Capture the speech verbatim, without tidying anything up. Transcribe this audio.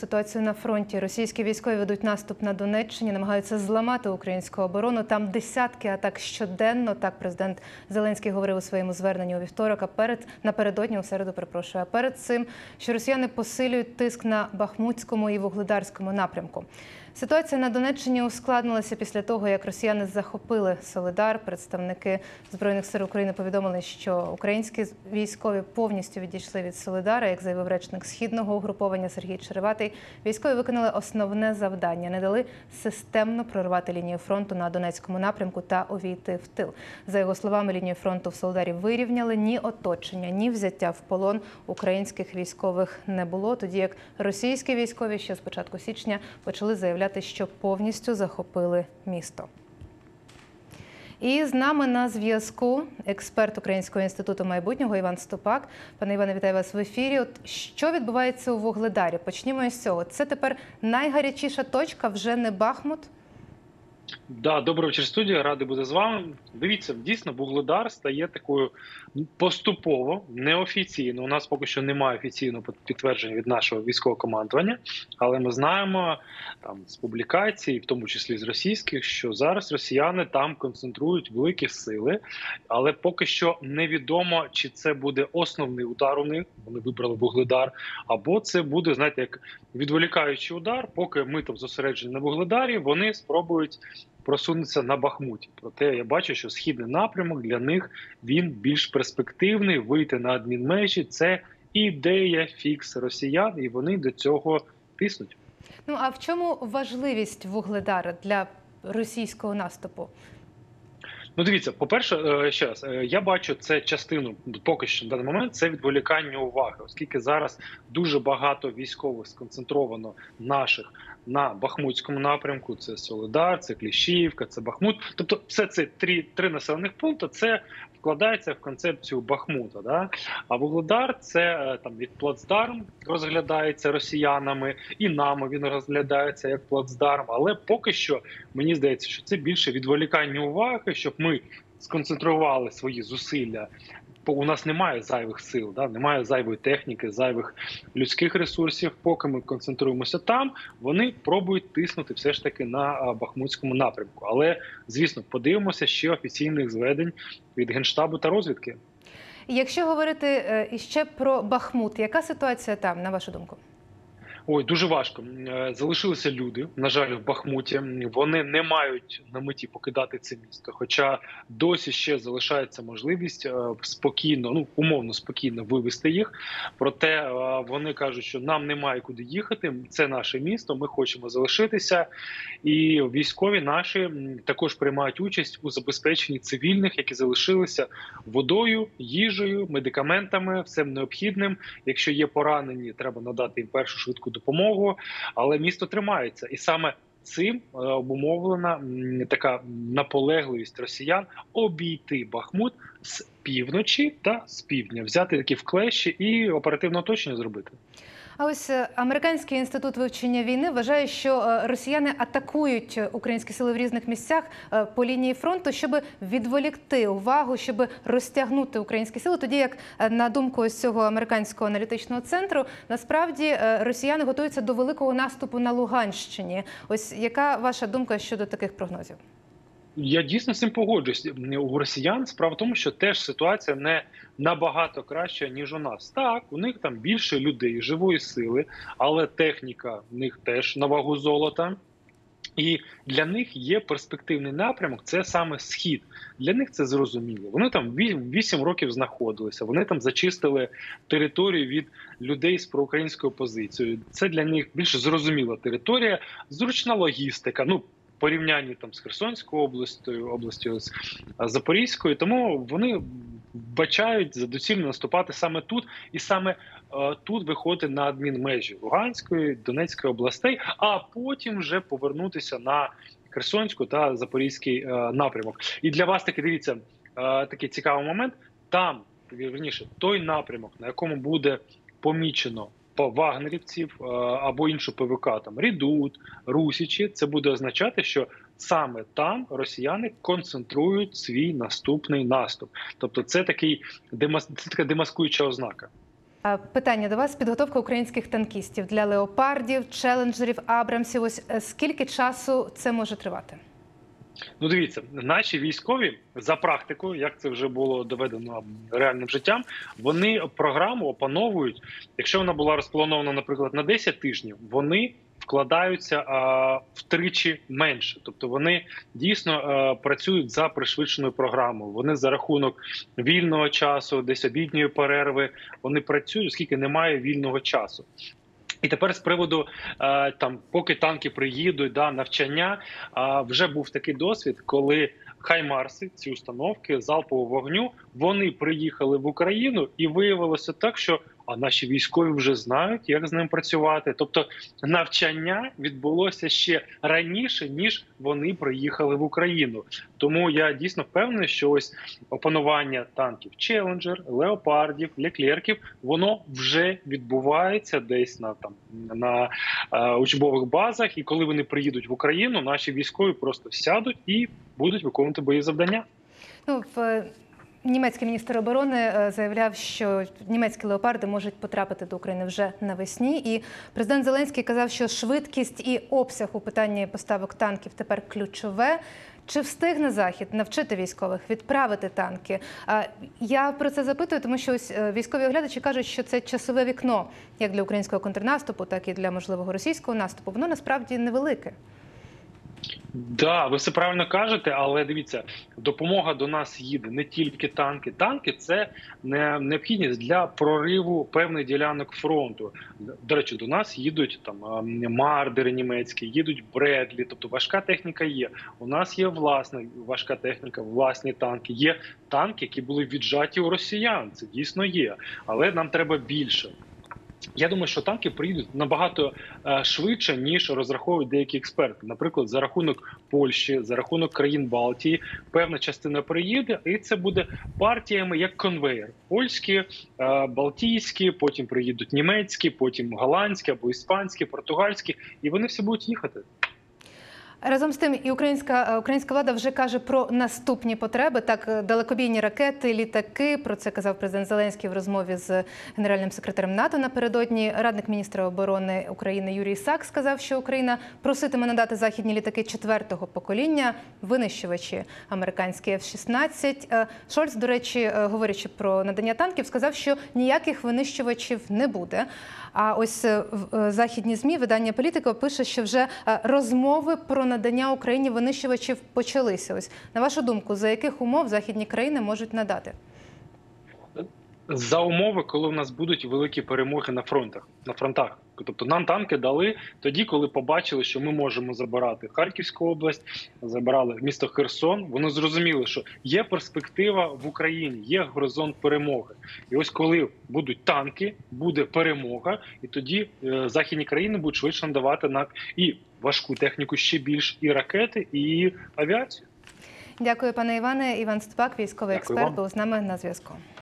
ситуацію на фронті. Російські військові ведуть наступ на Донеччині, намагаються зламати українську оборону. Там десятки атак щоденно. Так президент Зеленський говорив у своєму зверненні у вівторок, а перед, напередодні, у середу, перепрошую, а перед цим, що росіяни посилюють тиск на Бахмутському і Вугледарському напрямку. Ситуація на Донеччині ускладнилася після того, як росіяни захопили Солидар. Представники Збройних сил України повідомили, що українські військові повністю відійшли від Солидара. Як заявив речник Східного угруповання Сергій Череватий, військові виконали основне завдання – не дали системно прорвати лінію фронту на Донецькому напрямку та увійти в тил. За його словами, лінію фронту в Солидарі вирівняли, ні оточення, ні взяття в полон українських військових не було, тоді як російські військові ще з початку січня почали заявляти, що повністю захопили місто. І з нами на зв'язку експерт Українського інституту майбутнього Іван Ступак. Пане Іване, вітаю вас в ефірі. От що відбувається у Вугледарі? Почнімо із цього. Це тепер найгарячіша точка, вже не Бахмут? Да, доброго вечора, студія, радий бути з вами. Дивіться, дійсно, Вугледар стає такою поступово, неофіційно. У нас поки що немає офіційного підтвердження від нашого військового командування, але ми знаємо там з публікацій, в тому числі з російських, що зараз росіяни там концентрують великі сили, але поки що невідомо, чи це буде основний удар у них, вони вибрали Вугледар, або це буде, знаєте, як відволікаючий удар, поки ми там зосереджені на Вугледарі, вони спробують просунутися на Бахмуті. Проте я бачу, що східний напрямок для них, він більш перспективний, вийти на адмінмежі – це ідея фікс росіян, і вони до цього тиснуть. Ну, а в чому важливість Вугледара для російського наступу? Ну, дивіться, по-перше, ще раз, я бачу це частину, поки що на даний момент, це відволікання уваги, оскільки зараз дуже багато військових сконцентровано наших на Бахмутському напрямку, це Солидар, це Кліщіївка, це Бахмут. Тобто все це три, три населених пункти, це вкладається в концепцію Бахмута. Да? А Вугледар – це там від плацдарм розглядається росіянами, і нами він розглядається як плацдарм. Але поки що мені здається, що це більше відволікання уваги, щоб ми сконцентрували свої зусилля. Бо у нас немає зайвих сил, да? Немає зайвої техніки, зайвих людських ресурсів. Поки ми концентруємося там, вони пробують тиснути все ж таки на Бахмутському напрямку. Але, звісно, подивимося ще офіційних зведень від Генштабу та розвідки. Якщо говорити іще про Бахмут, яка ситуація там, на вашу думку? Ой, дуже важко. Залишилися люди, на жаль, в Бахмуті. Вони не мають на меті покидати це місто. Хоча досі ще залишається можливість спокійно, ну, умовно спокійно вивести їх. Проте вони кажуть, що нам немає куди їхати, це наше місто, ми хочемо залишитися. І військові наші також приймають участь у забезпеченні цивільних, які залишилися водою, їжею, медикаментами, всім необхідним. Якщо є поранені, треба надати їм першу швидку допомогу, але місто тримається. І саме цим обумовлена така наполегливість росіян обійти Бахмут з півночі та з півдня, взяти такі вклещі і оперативне оточення зробити. А ось Американський інститут вивчення війни вважає, що росіяни атакують українські сили в різних місцях по лінії фронту, щоб відволікти увагу, щоб розтягнути українські сили. Тоді як, на думку ось цього американського аналітичного центру, насправді росіяни готуються до великого наступу на Луганщині. Ось яка ваша думка щодо таких прогнозів? Я дійсно з цим погоджуюсь. У росіян справа в тому, що теж ситуація не набагато краща, ніж у нас. Так, у них там більше людей, живої сили, але техніка в них теж на вагу золота. І для них є перспективний напрямок, це саме Схід. Для них це зрозуміло. Вони там вісім років знаходилися, вони там зачистили територію від людей з проукраїнською позицією. Це для них більш зрозуміла територія, зручна логістика, ну, порівнянні там з Херсонською областю, областю з Запорізькою, тому вони вбачають за доцільно наступати саме тут і саме е, тут виходити на адмінмежі Луганської, Донецької областей, а потім вже повернутися на Херсонську та Запорізький е, напрямок. І для вас таки, дивіться, е, такий цікавий момент, там, вірніше, той напрямок, на якому буде помічено по вагнерівців або іншу ПВК, там Рідут, Русічі, це буде означати, що саме там росіяни концентрують свій наступний наступ. Тобто це такий це така демаскуюча ознака. А, Питання до вас: підготовка українських танкістів для леопардів, челенджерів, абрамсів. Ось е, скільки часу це може тривати? Ну, дивіться, наші військові за практикою, як це вже було доведено реальним життям, вони програму опановують. Якщо вона була розпланована, наприклад, на десять тижнів, вони вкладаються а, втричі менше. Тобто вони дійсно а, працюють за пришвидшеною програмою. Вони за рахунок вільного часу, десь обідньої перерви, вони працюють, оскільки немає вільного часу. І тепер з приводу е, там, поки танки приїдуть, да, навчання, е, вже був такий досвід, коли хаймарси, ці установки залпового вогню, вони приїхали в Україну, і виявилося так, що а наші військові вже знають, як з ним працювати. Тобто навчання відбулося ще раніше, ніж вони приїхали в Україну. Тому я дійсно впевнений, що ось опанування танків Челенджер, Леопардів, Леклерків, воно вже відбувається десь на там на е, учбових базах. І коли вони приїдуть в Україну, наші військові просто сядуть і будуть виконувати бойові завдання. Ну, в Німецький міністр оборони заявляв, що німецькі леопарди можуть потрапити до України вже навесні. І президент Зеленський казав, що швидкість і обсяг у питанні поставок танків тепер ключове. Чи встигне Захід навчити військових відправити танки? Я про це запитую, тому що ось військові оглядачі кажуть, що це часове вікно як для українського контрнаступу, так і для можливого російського наступу. Воно насправді невелике. Да, ви все правильно кажете, але дивіться, допомога до нас їде не тільки танки. Танки – це не необхідність для прориву певних ділянок фронту. До речі, до нас їдуть там мардери німецькі, їдуть Бредлі, тобто важка техніка є. У нас є власна важка техніка, власні танки. Є танки, які були віджаті у росіян, це дійсно є, але нам треба більше. Я думаю, що танки приїдуть набагато е, швидше, ніж розраховують деякі експерти. Наприклад, за рахунок Польщі, за рахунок країн Балтії, певна частина приїде, і це буде партіями як конвейер. Польські, е, балтійські, потім приїдуть німецькі, потім голландські або іспанські, португальські, і вони всі будуть їхати. Разом з тим, і українська, українська влада вже каже про наступні потреби. Так, далекобійні ракети, літаки. Про це казав президент Зеленський в розмові з генеральним секретарем НАТО напередодні. Радник міністра оборони України Юрій Сак сказав, що Україна проситиме надати західні літаки четвертого покоління, винищувачі американські еф шістнадцять. Шольц, до речі, говорячи про надання танків, сказав, що ніяких винищувачів не буде. А ось західні ЗМІ, видання «Політико» пише, що вже розмови про надання Україні винищувачів почалися. Ось, на вашу думку, за яких умов західні країни можуть надати? За умови, коли в нас будуть великі перемоги на фронтах, на фронтах. Тобто нам танки дали тоді, коли побачили, що ми можемо забирати Харківську область, забирали місто Херсон. Вони зрозуміли, що є перспектива в Україні, є горизонт перемоги. І ось коли будуть танки, буде перемога, і тоді е, західні країни будуть швидше надавати нам і важку техніку ще більш, і ракети, і авіацію. Дякую, пане Іване. Іван Ступак, військовий Дякую експерт, вам. був з нами на зв'язку.